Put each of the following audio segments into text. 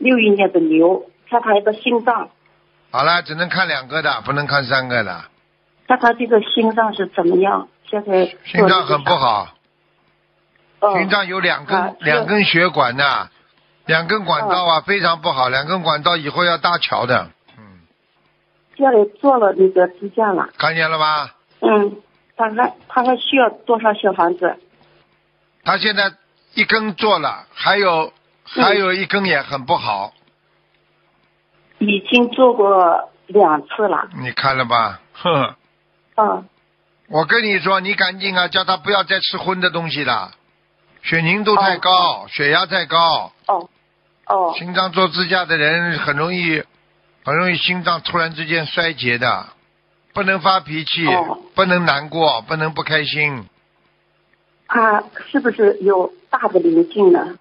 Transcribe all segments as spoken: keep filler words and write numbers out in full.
六一年的牛，看他一个心脏。 好了，只能看两个的，不能看三个的。 看他这个心脏是怎么样？现在心脏很不好， 哦、 心脏有两根、 啊、 两根血管呐，两根管道啊、哦，非常不好，两根管道以后要搭桥的。嗯。 家里做了那个支架了。 看见了吗？ 嗯，他还他还需要多少小房子？ 他现在一根做了，还有、嗯、还有一根也很不好。 已经做过两次了。 你看了吧？哼。 嗯。 我跟你说，你赶紧啊，叫他不要再吃荤的东西了，血凝度太高， 哦、 血压太高。 哦。哦。 心脏做支架的人很容易，很容易心脏突然之间衰竭的，不能发脾气， 哦、 不能难过，不能不开心。 他是不是有大的灵性呢？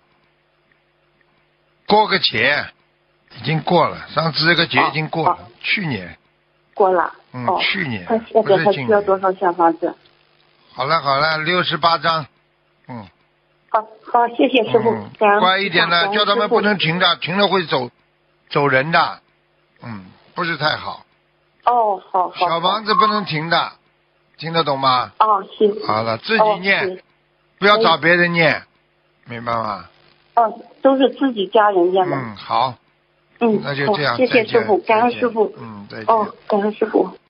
过个节，已经过了，上次这个节已经过了， 哦、 去年。 过了。 嗯， 哦、 去年。 他现在还需要多少小房子？ 好了好了，六十八张。嗯。 好，好，谢谢师傅。 嗯、乖一点的，叫他们不能停的，停了会走走人的。嗯，不是太好。 哦，好好。 小房子不能停的，听得懂吗？ 哦，行。 好了，自己念， 哦、 不要找别人念，明白吗？ 哦，都是自己家人念的。 嗯，好。 嗯， 那就这样。 谢谢师傅，感恩师傅。 嗯，再见。 哦，感恩师傅。